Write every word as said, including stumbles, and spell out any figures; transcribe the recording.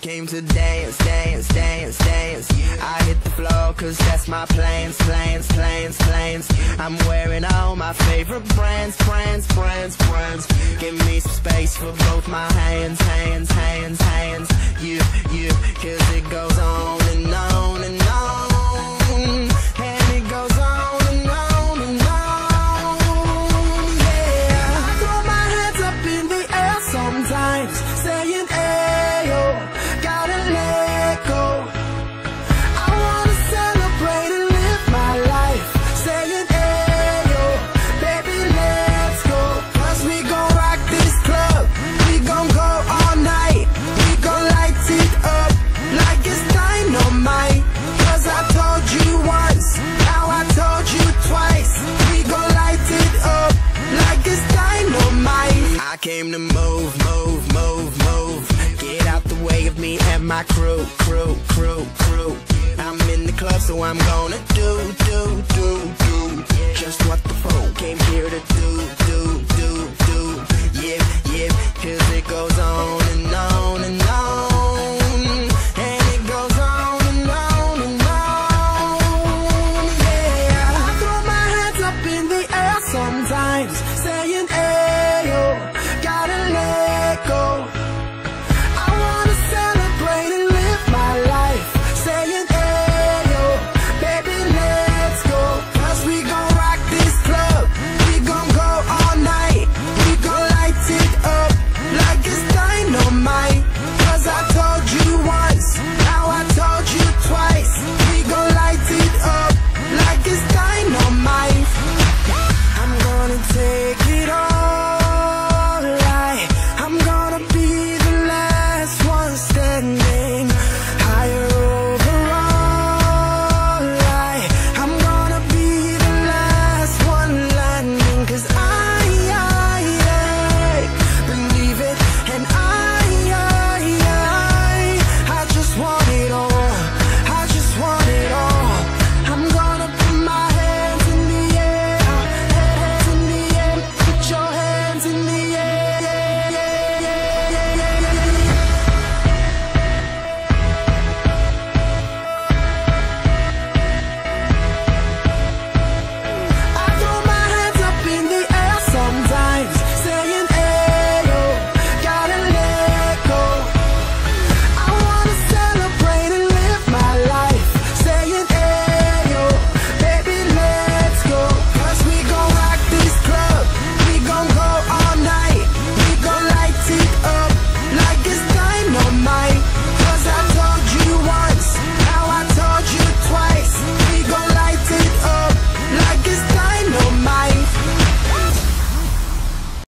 came to dance, dance, dance, dance. I hit the floor cause that's my plans, plans, plans, plans. I'm wearing all my favorite brands, brands, brands, brands. Give me some space for both my hands, hands, hands, hands. You, you, cause it goes on and on and on. And it goes on and on and on, yeah. I throw my hands up in the air sometimes, saying, ayo, gotta let go. I wanna celebrate and live my life, saying, ayo, baby, let's go. Cause we gon' rock this club, we gon' go all night. We gon' light it up like it's dynamite. Cause I told you once, now I told you twice. We gon' light it up like it's dynamite. I came to move, move, move, move. Get out the way of me and my crew, crew, crew, crew. I'm in the club, so I'm gonna